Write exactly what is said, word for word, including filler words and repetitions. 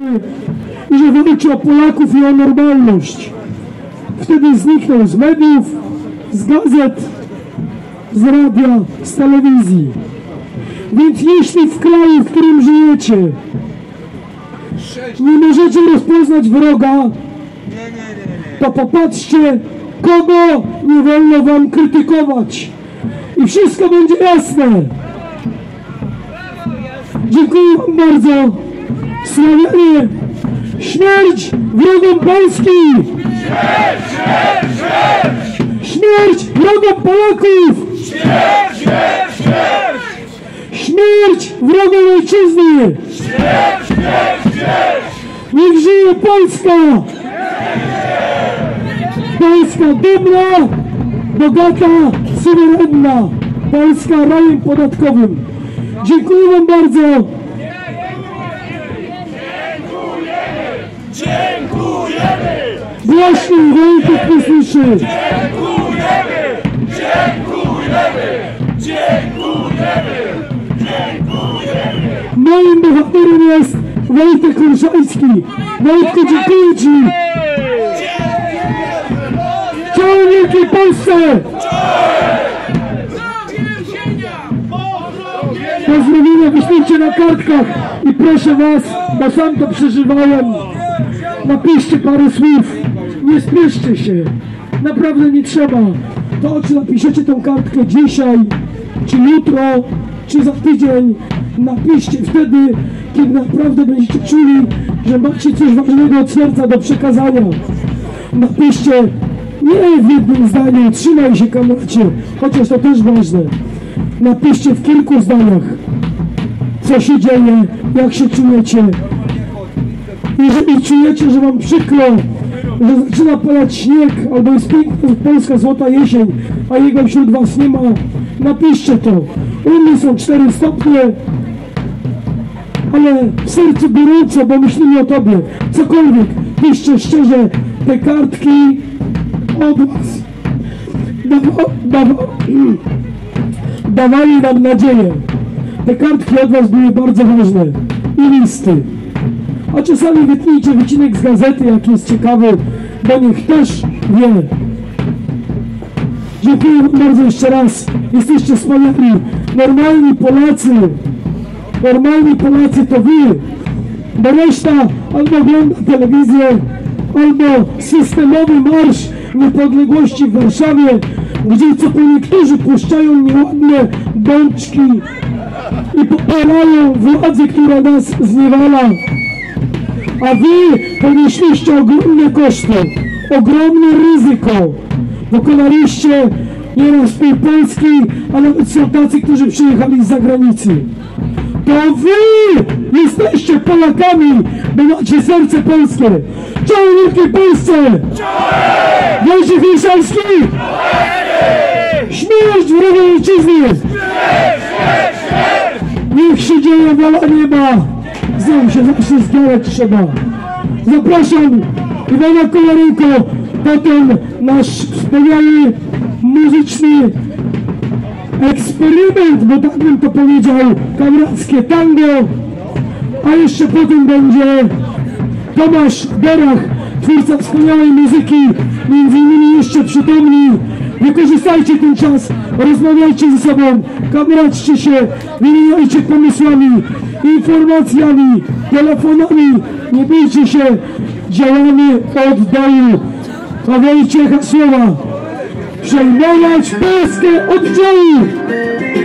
i że walczy o Polaków i o normalność. Wtedy zniknął z mediów, z gazet, z radia, z telewizji. Więc jeśli w kraju, w którym żyjecie, nie możecie rozpoznać wroga, to popatrzcie, kogo nie wolno wam krytykować. I wszystko będzie jasne. Dziękuję wam bardzo. Sławianie! Śmierć wrogom Polski! Śmierć! Śmierć! Śmierć! Śmierć wrogom Polaków! Śmierć! Śmierć! Śmierć! Śmierć wrogom ojczyzny! Śmierć! Śmierć! Śmierć! Niech żyje Polska! Polska dumna, bogata, suwerenna! Polska rajem podatkowym! Dziękuję wam bardzo! Dziękujemy! Głośniej Wojtek nie słyszy! Dziękujemy! Dziękujemy! Dziękujemy! Dziękujemy! Moim bohaterem jest Wojtek Olszański. Wojtku, dziękuję ci! Czołem Wielkiej Polsce! Pozdrowienia wyślijcie na kartkach i proszę was, bo sam to przeżywałem, napiszcie parę słów, nie spieszcie się, naprawdę nie trzeba. To, czy napiszecie tą kartkę dzisiaj, czy jutro, czy za tydzień, napiszcie wtedy, kiedy naprawdę będziecie czuli, że macie coś ważnego od serca do przekazania. Napiszcie nie w jednym zdaniu, trzymaj się kamracie, chociaż to też ważne. Napiszcie w kilku zdaniach, co się dzieje, jak się czujecie. Jeżeli czujecie, że wam przykro, że zaczyna padać śnieg, albo jest piękna polska złota jesień, a jego wśród was nie ma, napiszcie to. U mnie są cztery stopnie, ale w sercu gorąco, bo myślimy o tobie. Cokolwiek, piszcie szczerze, te kartki od was dawa, dawa, dawali nam nadzieję. Te kartki od was były bardzo ważne. I listy. A czasami wytnijcie wycinek z gazety, jak jest ciekawy, bo niech też wie. Dziękuję wam bardzo jeszcze raz. Jesteście wspaniali. Normalni Polacy. Normalni Polacy to wy. Bo reszta albo ogląda telewizję, albo systemowy marsz niepodległości w Warszawie, gdzie co po niektórzy puszczają nieładne bączki i popierają władzę, która nas zniewala. A wy ponieśliście ogromne koszty, ogromne ryzyko. Dokonaliście nieraz pół Polski, a nawet są tacy, którzy przyjechali z zagranicy. To wy jesteście Polakami, bo macie serce polskie. Czołem Wielkiej Polsce! Wojciech Olszański! Śmierć wrogom ojczyzny! Niech się dzieje wola nieba! Znowu się zawsze zgadać trzeba. Zapraszam Iwana Kolaryjko, potem nasz wspaniały muzyczny eksperyment, bo tak bym to powiedział, kamrackie tango, a jeszcze potem będzie Tomasz Derach, twórca wspaniałej muzyki, między innymi jeszcze przytomni. Wykorzystajcie ten czas, rozmawiajcie ze sobą, kamraczcie się, wymieniajcie pomysłami, informacjami, telefonami, nie bójcie się, działamy od dołu. Pamiętajcie hasłowa: przejmować Polskę od dołu!